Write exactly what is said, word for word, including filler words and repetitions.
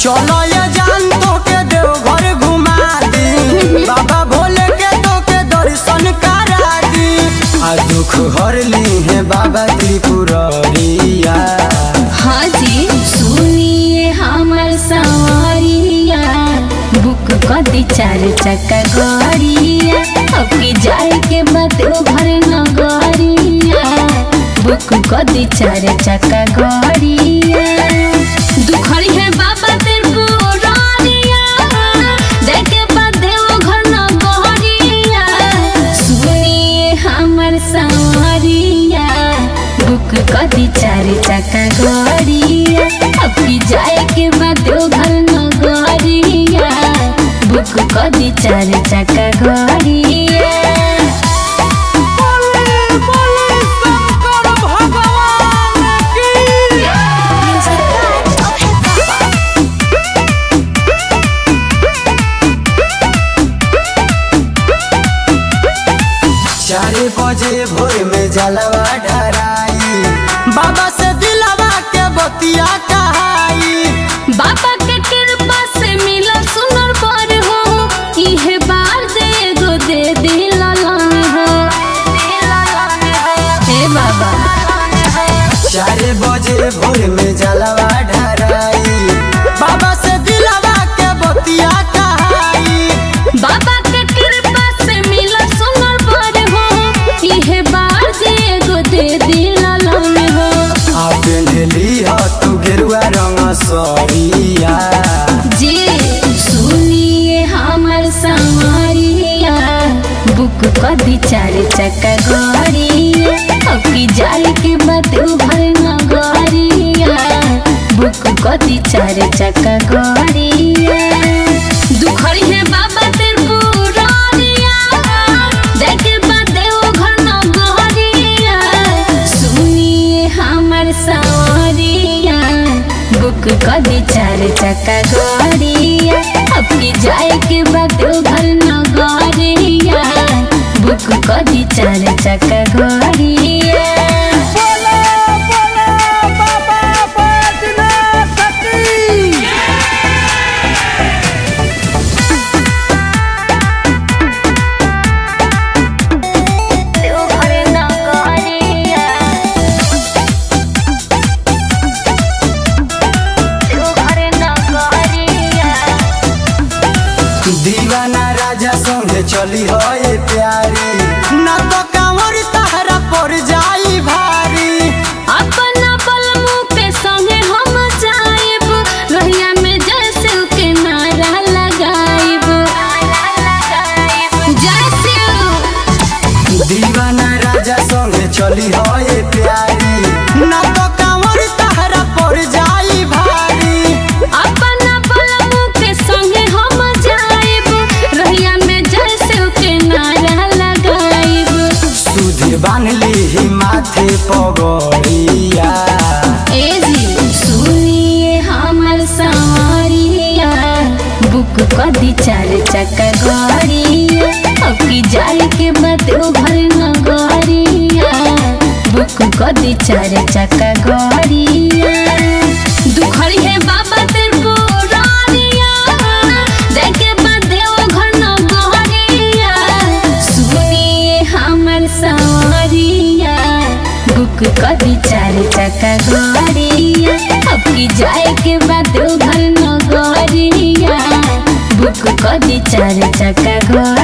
चलो ये जान तो के देवघर घुमा दी, बाबा भोले के तो के दर्शन करा दी। आ दुख हर ली है बाबा त्रिपुरारिया। हाँ जी सुनिए हमर सवारिया, बुक कदी चार चक्का गाड़िया, अब की जाए के बाद घर नगरिया, बुक कदी चार चक्का गाड़िया। दुखड़ी है बाबा त्रिपुरारिया, जाए के बाद घर नगरिया, सुनिए हमर सवारिया, बुक कदी चार चक्का गाड़िया, अब की जाए के बाद घर नगरिया, बुक कदी चार चक्का गाड़िया। चार बजे भोर में जलवा ढराई, बाबा से दिलवा के बतिया कहाई। बाबा के कृपा से मिला सुनर पर हो, इहे बार दे गो दे दिला हो। हे बाबा चार बजे भोर में जलवा ढराई, बाबा से दिलवा के बतिया कहाई। बाबा के कृपा से मिला सुनर पर हो, इहे बार दे गो दे दिला हो। आ पेन्हली हो तू गेरुआ रंग सरिया। जी सुनिए हमर सवारिया, बुक कदी चार चक्का गाड़िया, अब की जाए के बाद घर नगरिया, बुक कदी चार चक्का गाड़िया। दुखड़ी है बाबा त्रिपुरारिया, जाए के बाद घर नगरिया, सुनिए हमर सवारिया, बुक कदी चार चक्का गाड़िया, अब की जाए के बाद घर नगरिया, बुक कदी चार चक्का गाड़िया। दीवाना राजा संगे चली हो ये प्यारी, न तो कांवर तहरा पर जाई भारी। अपना बलमू पे संगे हम जाइब, रहिया में जैसे के नारा लगाइब। जैसे दीवाना राजा संगे चली हो ये प्यारी, न तो कांवर तहरा पर जाई भारी। अपना बलमू के संगे हम जाइब, रहिया में जैसे के नारा लगाइब। सुधे बांधली ही माथे पगड़िया। ए जी सुनिए हमर सवारिया, बुक कदी चार चक्का गाड़िया, अब की जाए के बाद घर नगरिया, बुक कदी चार चक्का गाड़िया। दुखड़ी है बाबा त्रिपुरारिया, जाए के बाद घर नगरिया, सुनिए हमर सवारिया, बुक कदी चार चक्का गाड़िया, अब की जाए के बाद घर नगरिया, बुक कदी चार चक्का गाड़िया।